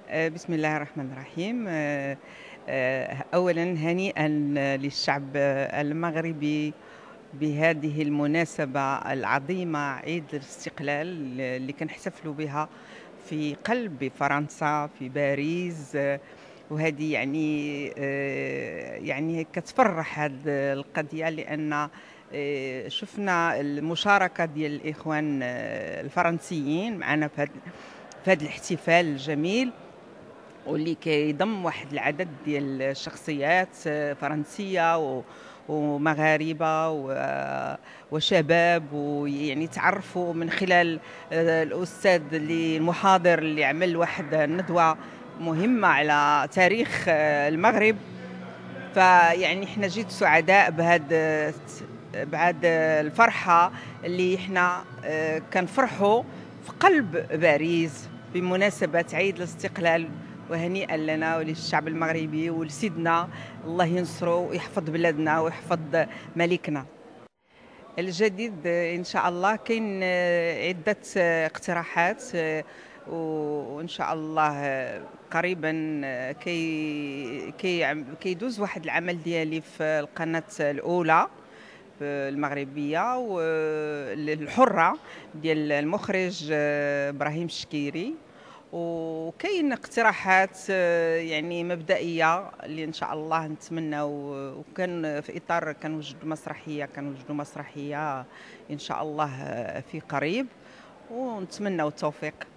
بسم الله الرحمن الرحيم. أولا هنيئا للشعب المغربي بهذه المناسبة العظيمة، عيد الاستقلال اللي كنحتفلوا بها في قلب فرنسا في باريس. وهذه يعني كتفرح هذه القضية، لأن شفنا المشاركة ديال الإخوان الفرنسيين معنا في هذا الاحتفال الجميل، واللي كيضم واحد العدد ديال الشخصيات فرنسيه ومغاربه وشباب، ويعني تعرفوا من خلال الاستاذ اللي المحاضر اللي عمل واحد الندوه مهمه على تاريخ المغرب. فيعني احنا جد سعداء بهذا الفرحه اللي احنا كنفرحوا في قلب باريس بمناسبه عيد الاستقلال. وهنيئا لنا وللشعب المغربي ولسيدنا، الله ينصره ويحفظ بلادنا ويحفظ ملكنا. الجديد ان شاء الله كاين عده اقتراحات، وان شاء الله قريبا كيدوز واحد العمل ديالي في القناه الاولى المغربيه والحره ديال المخرج ابراهيم الشكيري. وكاين اقتراحات يعني مبدئيه اللي ان شاء الله نتمنى، وكان في اطار كنوجدوا مسرحيه ان شاء الله في قريب، ونتمنى التوفيق.